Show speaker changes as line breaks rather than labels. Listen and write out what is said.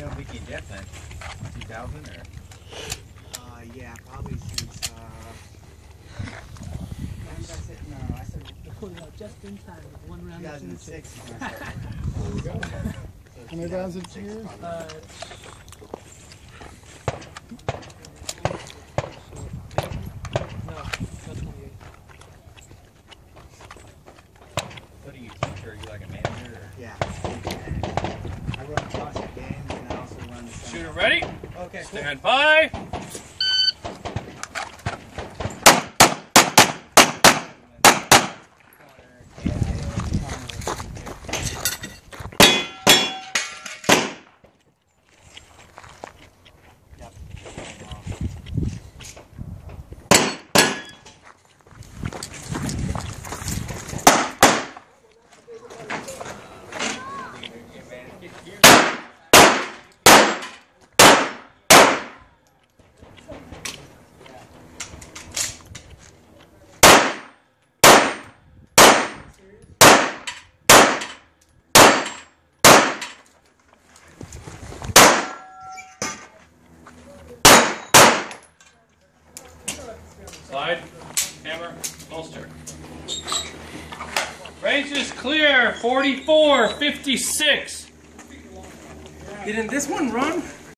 don't think you jet then? 2000 or?
Yeah, probably since, when did I say, no, I said,
just in time, one round.
2006 is when I started.
There we go. How many rounds of cheers?
No, not 28.
What do you teach, or are you like a manager? Or?
Yeah. I run CrossFit games and I also run the
Shooter ready?
Okay.
Stand by. Slide, hammer, holster. Range is clear, 44, 56.
Didn't this one run?